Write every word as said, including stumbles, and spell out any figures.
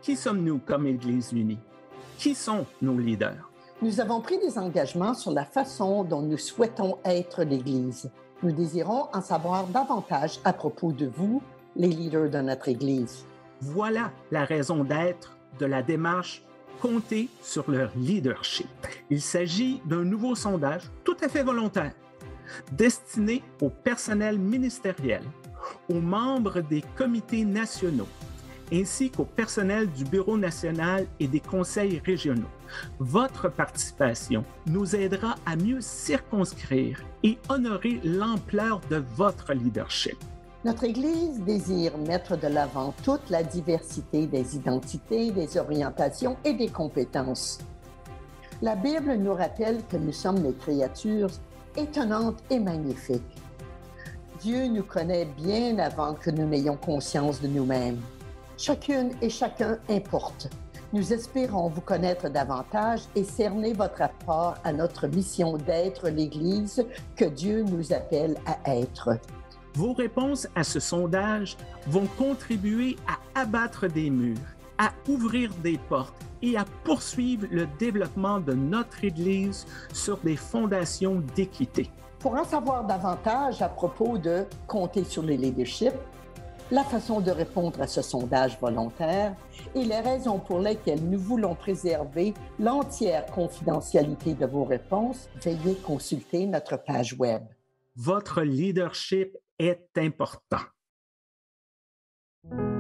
Qui sommes-nous comme Église unie? Qui sont nos leaders? Nous avons pris des engagements sur la façon dont nous souhaitons être l'Église. Nous désirons en savoir davantage à propos de vous, les leaders de notre Église. Voilà la raison d'être de la démarche Comptez sur leur leadership. Il s'agit d'un nouveau sondage tout à fait volontaire, destiné au personnel ministériel, aux membres des comités nationaux, ainsi qu'au personnel du Bureau national et des conseils régionaux. Votre participation nous aidera à mieux circonscrire et honorer l'ampleur de votre leadership. Notre Église désire mettre de l'avant toute la diversité des identités, des orientations et des compétences. La Bible nous rappelle que nous sommes des créatures étonnantes et magnifiques. Dieu nous connaît bien avant que nous n'ayons conscience de nous-mêmes. Chacune et chacun importe. Nous espérons vous connaître davantage et cerner votre apport à notre mission d'être l'Église que Dieu nous appelle à être. Vos réponses à ce sondage vont contribuer à abattre des murs, à ouvrir des portes et à poursuivre le développement de notre Église sur des fondations d'équité. Pour en savoir davantage à propos de compter sur le leadership, la façon de répondre à ce sondage volontaire et les raisons pour lesquelles nous voulons préserver l'entière confidentialité de vos réponses, veuillez consulter notre page Web. Votre leadership est important.